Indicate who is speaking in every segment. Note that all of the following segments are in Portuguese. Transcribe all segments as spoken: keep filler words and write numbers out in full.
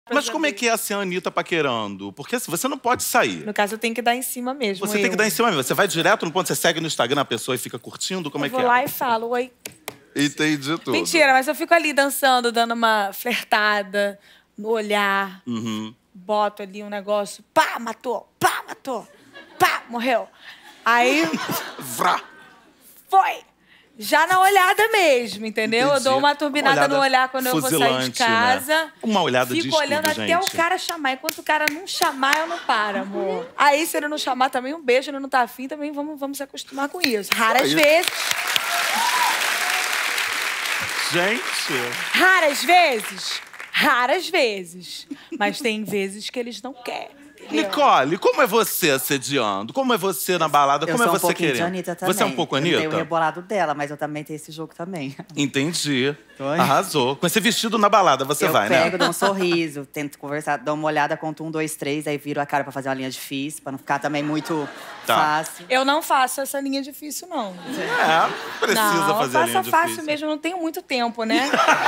Speaker 1: Mas como é que é assim a Anitta paquerando? Porque assim, você não pode sair.
Speaker 2: No caso, eu tenho que dar em cima mesmo.
Speaker 1: Você
Speaker 2: eu.
Speaker 1: tem que dar em cima mesmo. Você vai direto no ponto, você segue no Instagram a pessoa e fica curtindo? Como
Speaker 2: eu
Speaker 1: é que é?
Speaker 2: vou lá e falo, oi.
Speaker 1: Entendi tudo.
Speaker 2: Mentira, mas eu fico ali dançando, dando uma flertada no olhar.
Speaker 1: Uhum.
Speaker 2: Boto ali um negócio, pá, matou, pá, matou, pá, morreu. Aí...
Speaker 1: Vrá!
Speaker 2: Foi! Já na olhada mesmo, entendeu?
Speaker 1: Entendi.
Speaker 2: Eu dou uma turbinada no olhar quando eu vou sair de casa.
Speaker 1: Né? Uma olhada
Speaker 2: Fico
Speaker 1: de estudo,
Speaker 2: olhando
Speaker 1: gente.
Speaker 2: até o cara chamar. Enquanto o cara não chamar, eu não paro, amor. Aí, se ele não chamar também, um beijo. Ele não tá afim, também vamos, vamos se acostumar com isso. Raras
Speaker 1: Aí.
Speaker 2: vezes...
Speaker 1: Gente...
Speaker 2: Raras vezes. Raras vezes. Mas tem vezes que eles não querem.
Speaker 1: Nicole, como é você assediando? Como é você na balada?
Speaker 3: Eu
Speaker 1: Como é
Speaker 3: sou um
Speaker 1: você
Speaker 3: pouquinho
Speaker 1: querendo?
Speaker 3: de Anitta também.
Speaker 1: Você é um pouco
Speaker 3: eu
Speaker 1: Anitta?
Speaker 3: Eu tenho o rebolado dela, mas eu também tenho esse jogo também.
Speaker 1: Entendi.
Speaker 3: Oi?
Speaker 1: Arrasou. Com esse vestido na balada, você
Speaker 3: eu
Speaker 1: vai, né?
Speaker 3: Eu pego, dou um sorriso, tento conversar, dou uma olhada, conto um, dois, três, aí viro a cara pra fazer uma linha difícil, pra não ficar também muito
Speaker 1: Tá.
Speaker 3: fácil.
Speaker 2: Eu não faço essa linha difícil, não.
Speaker 1: É, precisa
Speaker 2: não,
Speaker 1: fazer a linha
Speaker 2: faça fácil
Speaker 1: difícil.
Speaker 2: mesmo, eu não tenho muito tempo, né?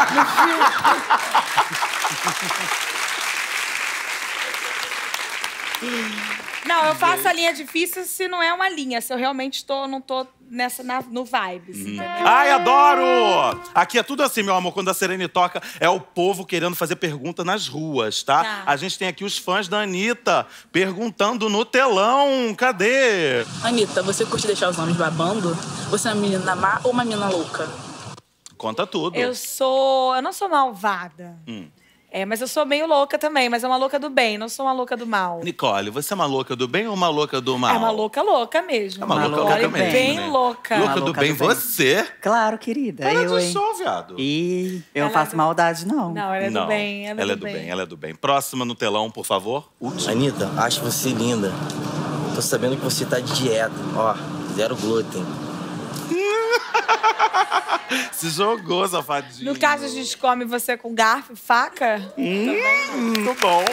Speaker 2: Não, eu faço a linha difícil se não é uma linha, se eu realmente tô, não tô nessa, na, no vibes,
Speaker 1: Hum.
Speaker 2: entendeu?
Speaker 1: Ai, adoro! Aqui é tudo assim, meu amor, quando a Serene toca, é o povo querendo fazer pergunta nas ruas, tá?
Speaker 2: Tá.
Speaker 1: A gente tem aqui os fãs da Anitta perguntando no telão. Cadê?
Speaker 4: Anitta, você curte deixar os homens babando? Você é uma menina má ou uma menina louca?
Speaker 1: Conta tudo.
Speaker 2: Eu sou... Eu não sou malvada.
Speaker 1: Hum.
Speaker 2: É, mas eu sou meio louca também, mas é uma louca do bem, não sou uma louca do mal.
Speaker 1: Nicole, você é uma louca do bem ou uma louca do mal?
Speaker 2: É uma louca louca mesmo.
Speaker 1: É uma louca
Speaker 2: Nicole
Speaker 1: louca mesmo,
Speaker 2: bem
Speaker 1: né?
Speaker 2: louca.
Speaker 1: Louca
Speaker 3: Uma
Speaker 1: do
Speaker 3: louca
Speaker 1: bem,
Speaker 3: do bem.
Speaker 1: você?
Speaker 3: Claro, querida.
Speaker 1: Para
Speaker 3: eu,
Speaker 1: de
Speaker 3: hein?
Speaker 1: show, viado.
Speaker 3: E eu não
Speaker 2: Ela
Speaker 3: faço
Speaker 2: é do-
Speaker 3: maldade, não.
Speaker 2: Não, ela é
Speaker 1: Não,
Speaker 2: do bem, ela,
Speaker 1: é do bem. Ela é do bem. Próxima no telão, por favor. Última.
Speaker 5: Anitta, acho você linda. Tô sabendo que você tá de dieta. Ó, zero glúten.
Speaker 1: Se jogou, safadinho.
Speaker 2: No caso, a gente come você com garfo e faca?
Speaker 1: Hum, muito bom.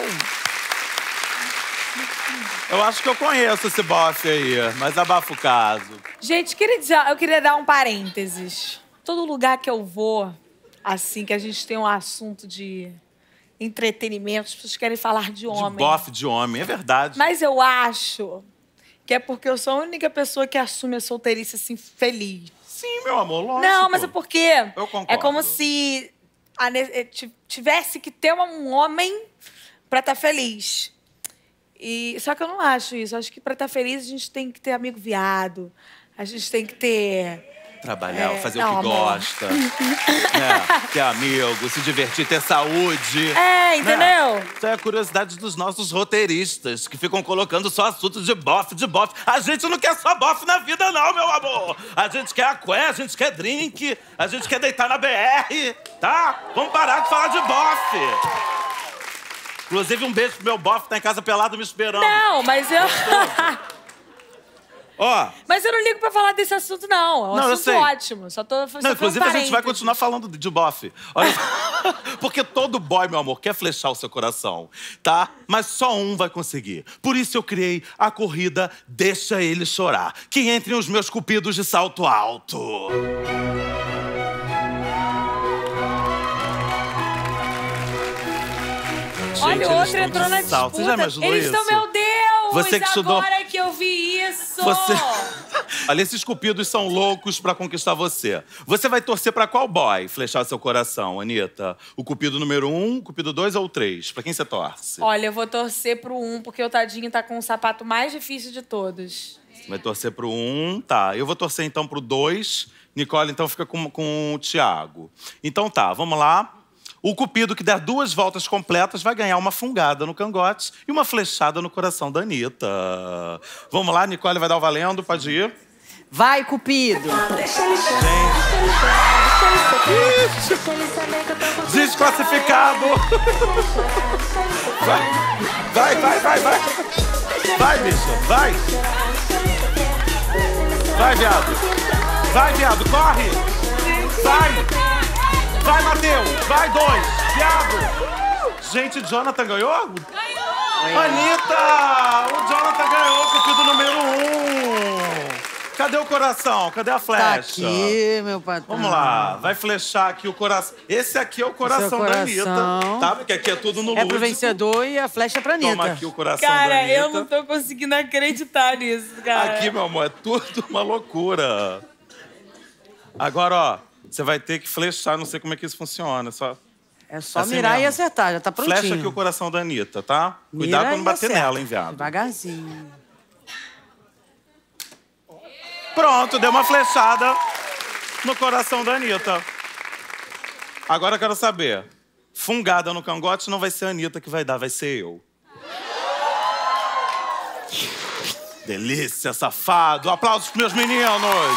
Speaker 1: Eu acho que eu conheço esse bofe aí, mas abafa o caso.
Speaker 2: Gente, queria dizer, eu queria dar um parênteses. Todo lugar que eu vou, assim, que a gente tem um assunto de entretenimento, as pessoas querem falar de
Speaker 1: De
Speaker 2: homem.
Speaker 1: bofe de homem, é verdade.
Speaker 2: Mas eu acho que é porque eu sou a única pessoa que assume a solteirice, assim, feliz.
Speaker 1: Sim, meu amor, lógico.
Speaker 2: Não, mas é porque
Speaker 1: Eu concordo.
Speaker 2: é como se a ne- eh, ti- tivesse que ter um homem pra estar feliz. E, só que eu não acho isso. Eu acho que pra estar feliz a gente tem que ter amigo viado. A gente tem que ter...
Speaker 1: Trabalhar,
Speaker 2: É,
Speaker 1: fazer
Speaker 2: não,
Speaker 1: o que
Speaker 2: amor.
Speaker 1: gosta. né? Ter amigo, se divertir, ter saúde.
Speaker 2: É, entendeu?
Speaker 1: Né? Isso é a curiosidade dos nossos roteiristas, que ficam colocando só assuntos de bofe, de bofe. A gente não quer só bofe na vida, não, meu amor. A gente quer aqué, a gente quer drink, a gente quer deitar na B R, tá? Vamos parar de falar de bofe. Inclusive, um beijo pro meu bofe, tá em casa pelado me esperando.
Speaker 2: Não, mas eu...
Speaker 1: Ó,
Speaker 2: mas eu não ligo pra falar desse assunto, não. É um
Speaker 1: Não, eu
Speaker 2: assunto
Speaker 1: sei.
Speaker 2: ótimo. Só tô fazendo
Speaker 1: não, inclusive
Speaker 2: um
Speaker 1: a gente vai
Speaker 2: parênteses.
Speaker 1: continuar falando de bofe. Olha, porque todo boy, meu amor, quer flechar o seu coração, tá? Mas só um vai conseguir. Por isso eu criei a corrida Deixa Ele Chorar, que entre os meus cupidos de salto alto.
Speaker 2: Olha,
Speaker 1: Gente,
Speaker 2: o
Speaker 1: eles
Speaker 2: outro
Speaker 1: estão
Speaker 2: entrou
Speaker 1: de
Speaker 2: na
Speaker 1: salto.
Speaker 2: disputa.
Speaker 1: Você já imaginou
Speaker 2: Eles
Speaker 1: isso?
Speaker 2: estão, meu Deus!
Speaker 1: Você que estudou-
Speaker 2: Agora que eu vi isso!
Speaker 1: Você... Olha, esses cupidos são loucos pra conquistar você. Você vai torcer pra qual boy flechar seu coração, Anitta? O cupido número um, o cupido dois ou o três? Pra quem você torce?
Speaker 2: Olha, eu vou torcer pro um, porque o tadinho tá com o sapato mais difícil de todos.
Speaker 1: Vai torcer pro um, tá. Eu vou torcer então pro dois. Nicole, então, fica com, com o Thiago. Então tá, vamos lá. O cupido que der duas voltas completas vai ganhar uma fungada no cangote e uma flechada no coração da Anitta. Vamos lá, Nicole vai dar o valendo, pode ir.
Speaker 3: Vai, Cupido!
Speaker 1: Desclassificado! Vai, vai, vai, vai, vai! Vai, bicha, vai! Vai, viado! Vai, viado, corre! Vai! Vai, Matheus! Vai, dois! Viado! Gente, Jonathan ganhou? Ganhou! Anitta! O Jonathan ganhou, cupido número um! Cadê o coração? Cadê a
Speaker 6: Tá
Speaker 1: flecha?
Speaker 6: aqui, meu patrão.
Speaker 1: Vamos lá, vai flechar aqui o coração. Esse aqui é o coração,
Speaker 6: Esse é o
Speaker 1: da Anitta,
Speaker 6: coração.
Speaker 1: tá? Porque aqui é tudo no
Speaker 6: É pro
Speaker 1: lúdico.
Speaker 6: vencedor e a flecha é pra Anitta.
Speaker 1: Toma aqui o coração da
Speaker 2: Cara,
Speaker 1: Anitta.
Speaker 2: eu não tô conseguindo acreditar nisso, cara.
Speaker 1: Aqui, meu amor, é tudo uma loucura. Agora, ó, você vai ter que flechar, não sei como é que isso funciona, só...
Speaker 6: É só
Speaker 1: assim
Speaker 6: mirar
Speaker 1: mesmo.
Speaker 6: e acertar, já tá prontinho.
Speaker 1: Flecha aqui o coração da Anitta, tá?
Speaker 6: Mira
Speaker 1: Cuidado pra não
Speaker 6: e
Speaker 1: bater
Speaker 6: acerta.
Speaker 1: nela, hein, viado.
Speaker 6: Devagarzinho.
Speaker 1: Pronto, deu uma flechada no coração da Anitta. Agora eu quero saber, fungada no cangote não vai ser a Anitta que vai dar, vai ser eu. Delícia, safado. Aplausos pros meus meninos.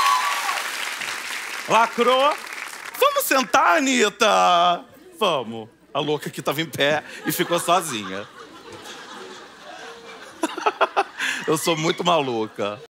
Speaker 1: Lacrou. Vamos sentar, Anitta? Vamos. A louca que tava em pé e ficou sozinha. Eu sou muito maluca.